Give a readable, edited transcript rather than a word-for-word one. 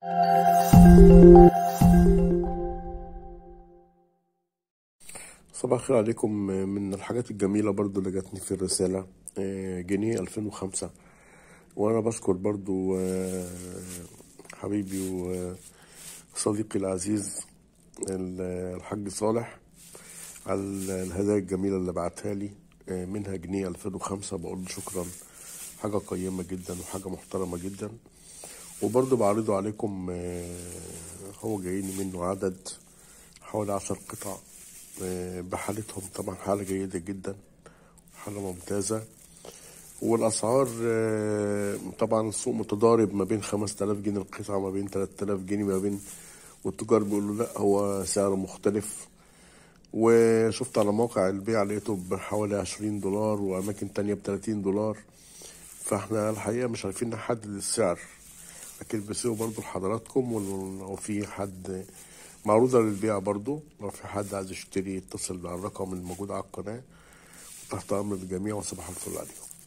صباح الخير عليكم. من الحاجات الجميلة برضو اللي جاتني في الرسالة جنيه 2005. وأنا بشكر برضو حبيبي وصديقي العزيز الحاج صالح على الهدايا الجميلة اللي بعتها لي، منها جنيه 2005. بقول له شكرا، حاجة قيمة جدا وحاجة محترمة جدا. وبرضو بعرضه عليكم، هو جايني منه عدد حوالي 10 قطع، بحالتهم طبعا حالة جيدة جدا، حالة ممتازة. والأسعار طبعا السوق متضارب ما بين 5000 جنيه القطعة، ما بين 3000 جنيه، ما بين، والتجار بيقولوا لا هو سعر مختلف. وشفت على موقع البيع لقيته بحوالي 20 دولار، وأماكن تانية ب30 دولار. فاحنا الحقيقة مش عارفين نحدد السعر، لكن بسيبه برضو لحضراتكم. ولو في حد معروضة للبيع برضو، لو في حد عايز يشتري يتصل على الرقم الموجود على القناة. تحت أمر الجميع، وصباح الفل عليكم.